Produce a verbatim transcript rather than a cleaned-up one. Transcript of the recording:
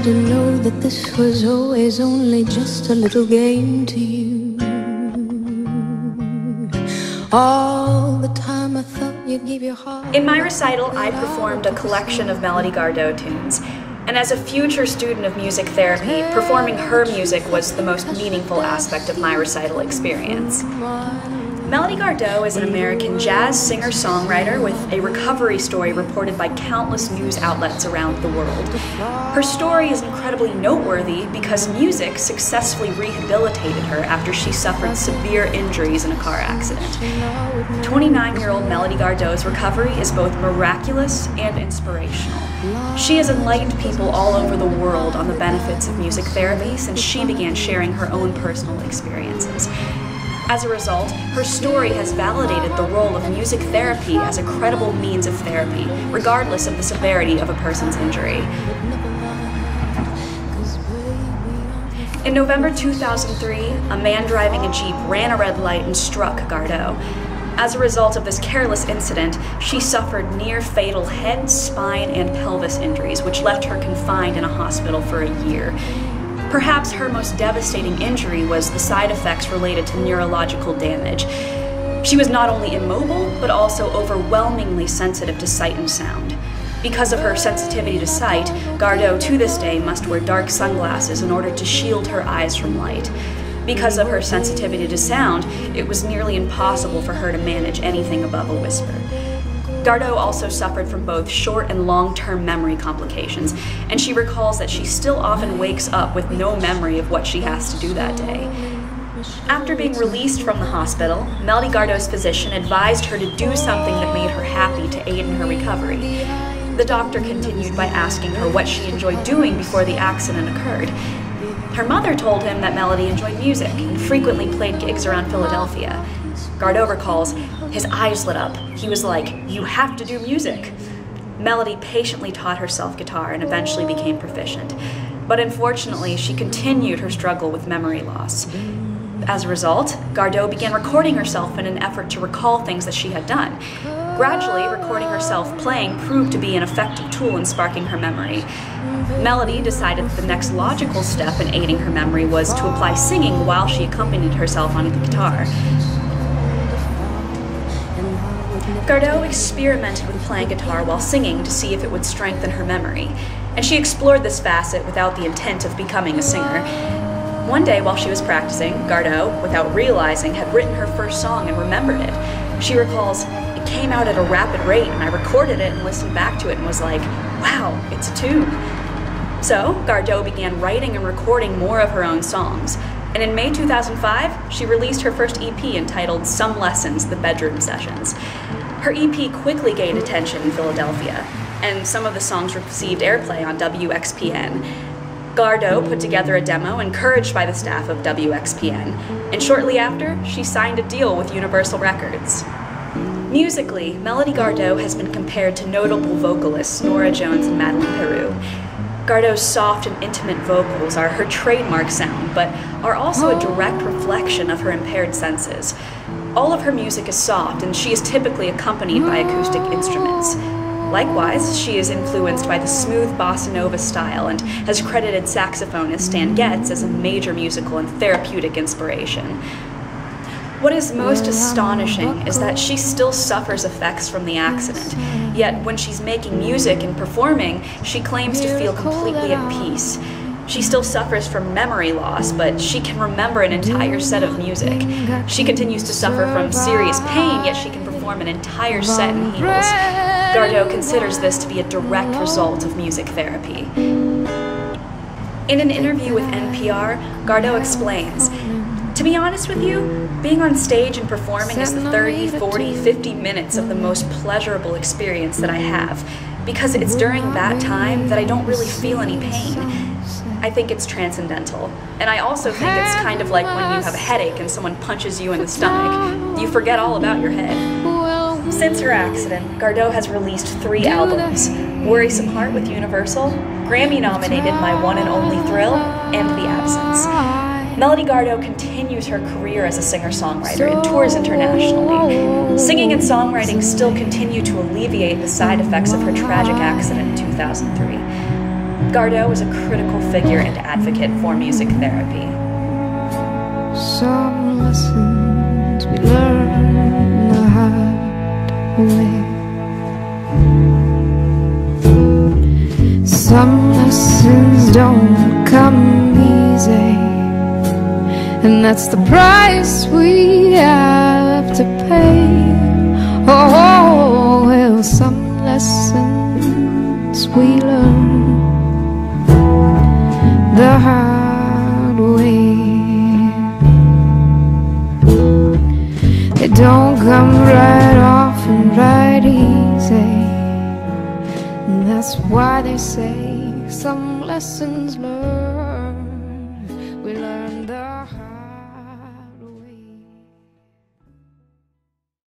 didn't know that this was always only just a little game to you. All the time I thought you'd give your heart. In my recital, I performed a collection of Melody Gardot tunes. And as a future student of music therapy, performing her music was the most meaningful aspect of my recital experience. Melody Gardot is an American jazz singer-songwriter with a recovery story reported by countless news outlets around the world. Her story is incredibly noteworthy because music successfully rehabilitated her after she suffered severe injuries in a car accident. twenty-nine-year-old Melody Gardot's recovery is both miraculous and inspirational. She has enlightened people all over the world on the benefits of music therapy since she began sharing her own personal experiences. As a result, her story has validated the role of music therapy as a credible means of therapy, regardless of the severity of a person's injury. In November two thousand three, a man driving a Jeep ran a red light and struck Gardot. As a result of this careless incident, she suffered near-fatal head, spine, and pelvis injuries, which left her confined in a hospital for a year. Perhaps her most devastating injury was the side effects related to neurological damage. She was not only immobile, but also overwhelmingly sensitive to sight and sound. Because of her sensitivity to sight, Gardot to this day must wear dark sunglasses in order to shield her eyes from light. Because of her sensitivity to sound, it was nearly impossible for her to manage anything above a whisper. Gardot also suffered from both short and long-term memory complications, and she recalls that she still often wakes up with no memory of what she has to do that day. After being released from the hospital, Melody Gardot's physician advised her to do something that made her happy to aid in her recovery. The doctor continued by asking her what she enjoyed doing before the accident occurred. Her mother told him that Melody enjoyed music and frequently played gigs around Philadelphia. Gardot recalls, his eyes lit up. He was like, "You have to do music." Melody patiently taught herself guitar and eventually became proficient. But unfortunately, she continued her struggle with memory loss. As a result, Gardot began recording herself in an effort to recall things that she had done. Gradually, recording herself playing proved to be an effective tool in sparking her memory. Melody decided that the next logical step in aiding her memory was to apply singing while she accompanied herself on the guitar. Gardot experimented with playing guitar while singing to see if it would strengthen her memory, and she explored this facet without the intent of becoming a singer. One day while she was practicing, Gardot, without realizing, had written her first song and remembered it. She recalls, "It came out at a rapid rate and I recorded it and listened back to it and was like, wow, it's a tune." So, Gardot began writing and recording more of her own songs. And in May two thousand five, she released her first E P entitled Some Lessons, The Bedroom Sessions. Her E P quickly gained attention in Philadelphia, and some of the songs received airplay on W X P N. Gardot put together a demo encouraged by the staff of W X P N, and shortly after, she signed a deal with Universal Records. Musically, Melody Gardot has been compared to notable vocalists Norah Jones and Madeleine Peru. Gardot's soft and intimate vocals are her trademark sound, but are also a direct reflection of her impaired senses. All of her music is soft, and she is typically accompanied by acoustic instruments. Likewise, she is influenced by the smooth bossa nova style and has credited saxophonist Stan Getz as a major musical and therapeutic inspiration. What is most astonishing is that she still suffers effects from the accident, yet when she's making music and performing, she claims to feel completely at peace. She still suffers from memory loss, but she can remember an entire set of music. She continues to suffer from serious pain, yet she can perform an entire set in heels. Gardot considers this to be a direct result of music therapy. In an interview with N P R, Gardot explains, "To be honest with you, being on stage and performing is the thirty, forty, fifty minutes of the most pleasurable experience that I have, because it's during that time that I don't really feel any pain. I think it's transcendental. And I also think it's kind of like when you have a headache and someone punches you in the stomach. You forget all about your head." Since her accident, Gardot has released three albums: Worrisome Heart with Universal, Grammy-nominated My One and Only Thrill, and The Absence. Melody Gardot continues her career as a singer-songwriter and tours internationally. Singing and songwriting still continue to alleviate the side effects of her tragic accident in two thousand three. Gardot was a critical figure and advocate for music therapy. Some lessons we learn the hard way. Some lessons don't come easy, and that's the price we have to pay. Oh, well, some lessons we learn the hard way. They don't come right off and right easy, and that's why they say some lessons learned